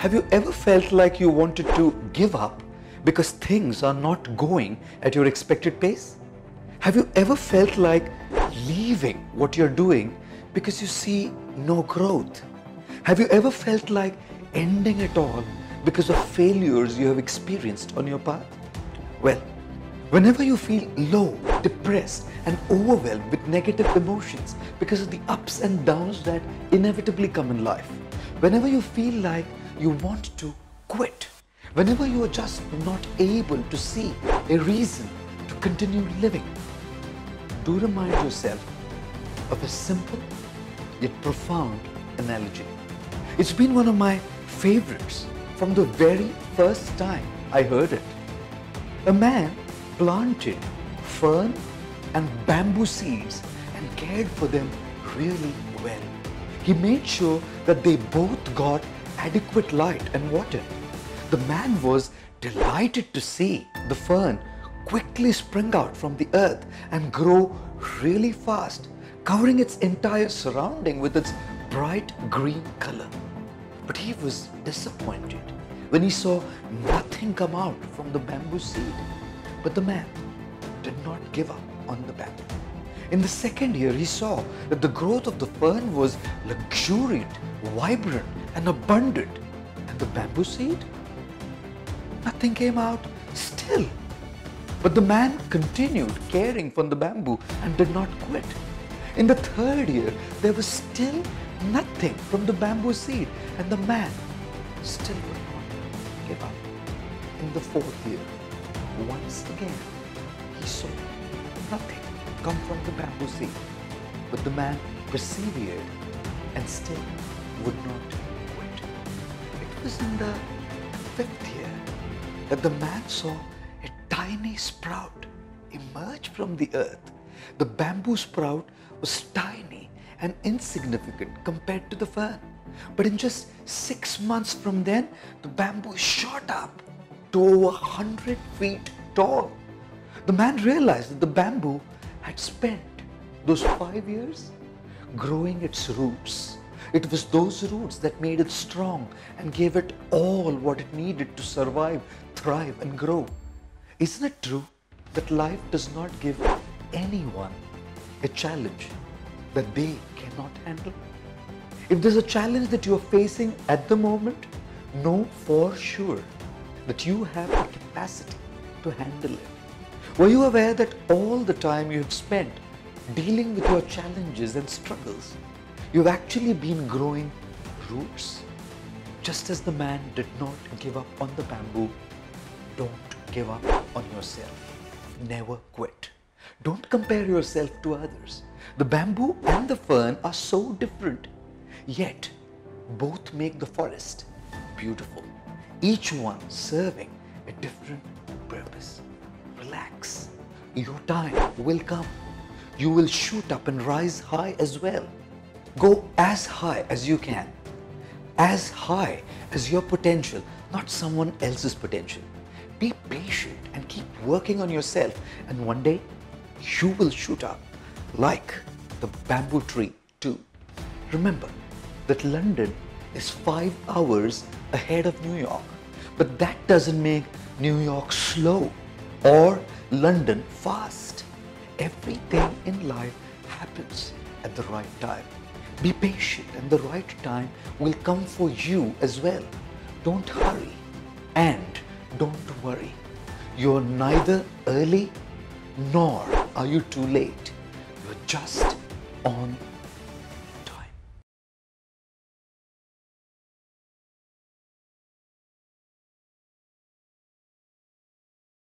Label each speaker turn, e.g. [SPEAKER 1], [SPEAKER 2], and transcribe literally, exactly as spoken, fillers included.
[SPEAKER 1] Have you ever felt like you wanted to give up because things are not going at your expected pace? Have you ever felt like leaving what you're doing because you see no growth? Have you ever felt like ending it all because of failures you have experienced on your path? Well, whenever you feel low, depressed and overwhelmed with negative emotions because of the ups and downs that inevitably come in life, whenever you feel like you want to quit, whenever you are just not able to see a reason to continue living, do remind yourself of a simple yet profound analogy. It's been one of my favorites from the very first time I heard it. A man planted fern and bamboo seeds and cared for them really well. He made sure that they both got adequate light and water. The man was delighted to see the fern quickly spring out from the earth and grow really fast, covering its entire surrounding with its bright green color. But he was disappointed when he saw nothing come out from the bamboo seed. But the man did not give up on the bamboo. In the second year, he saw that the growth of the fern was luxuriant, vibrant and abundant. And the bamboo seed? Nothing came out still. But the man continued caring for the bamboo and did not quit. In the third year, there was still nothing from the bamboo seed, and the man still would not give up. In the fourth year, once again, he saw nothing come from the bamboo seed, but the man persevered and still would not quit. It was in the fifth year that the man saw a tiny sprout emerge from the earth. The bamboo sprout was tiny and insignificant compared to the fern. But in just six months from then, the bamboo shot up to over one hundred feet tall. The man realized that the bamboo had spent those five years growing its roots. It was those roots that made it strong and gave it all what it needed to survive, thrive and grow. Isn't it true that life does not give anyone a challenge that they cannot handle? If there's a challenge that you are facing at the moment, know for sure that you have the capacity to handle it. Were you aware that all the time you have spent dealing with your challenges and struggles, you've actually been growing roots? Just as the man did not give up on the bamboo, don't give up on yourself. Never quit. Don't compare yourself to others. The bamboo and the fern are so different, yet both make the forest beautiful, each one serving a different purpose. Relax. Your time will come. You will shoot up and rise high as well. Go as high as you can, as high as your potential, not someone else's potential. Be patient and keep working on yourself, and one day you will shoot up like the bamboo tree too. Remember that London is five hours ahead of New York, but that doesn't make New York slow or London fast. Everything in life happens at the right time. Be patient and the right time will come for you as well. Don't hurry and don't worry. You're neither early nor are you too late. You're just on